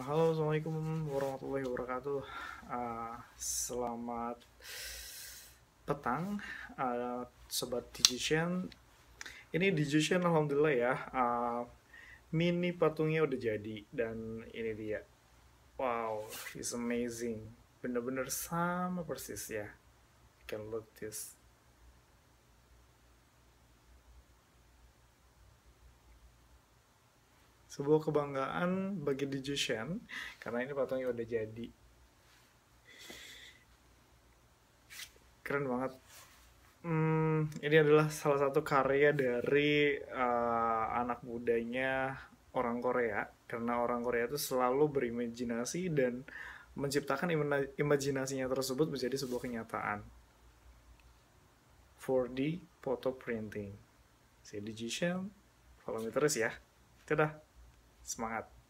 Halo, Assalamualaikum warahmatullahi wabarakatuh. Selamat petang, Sobat Digician. Ini Digician, alhamdulillah ya. Mini patungnya udah jadi, dan ini dia. Wow, it's amazing. Bener-bener sama persis ya. Can look this. Sebuah kebanggaan bagi Digician, karena ini patungnya udah jadi. Keren banget. Ini adalah salah satu karya dari anak mudanya orang Korea, karena orang Korea itu selalu berimajinasi dan menciptakan imajinasinya tersebut menjadi sebuah kenyataan. 4D photo printing. Saya Digician, follow me terus ya. Dadah, semangat.